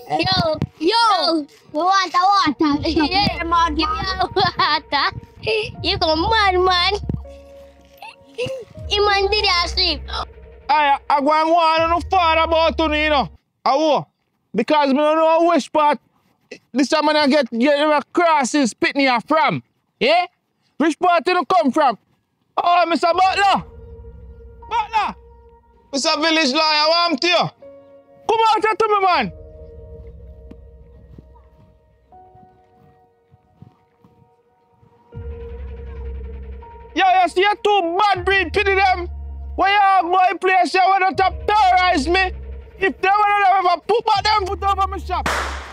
Yo! We want a water. Yeah, man. Give me a water. You come mad, man. He man did asleep. I go and warn no father about to you know. How? Because me don't know which part this time I get a crosses Pitney from. Yeah? Which part you come from? Oh, Mr. Butler! Butler! Mr. Village Lawyer, I want to you. Come out here to me, man. Yo, you see you two bad breed pity them? Why you boy place you want to terrorize me? If they want to ever put my them foot over my shop.